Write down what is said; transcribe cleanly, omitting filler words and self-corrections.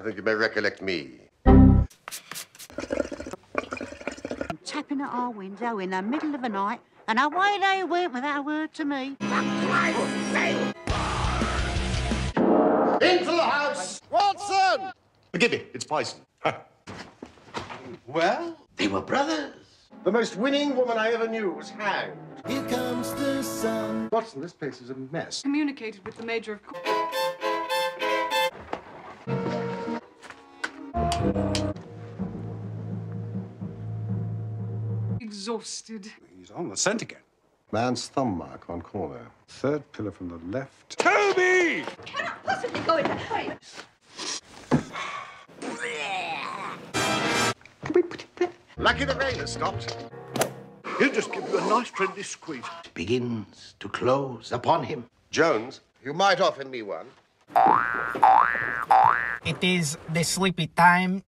think you may recollect me. Tapping at our window in the middle of the night, and away they went without a word to me. Into the house! Watson! Forgive me, it's poison. Well, they were brothers. The most winning woman I ever knew was hanged. Here comes the sun. Watson, this place is a mess. Communicated with the Major of... Exhausted. He's on the scent again. Man's thumb mark on corner. Third pillar from the left. Toby! Cannot possibly go in that way. Lucky the rain has stopped. He'll just give you a nice friendly squeeze. Begins to close upon him. Jones, you might offer me one. It is the sleepy time.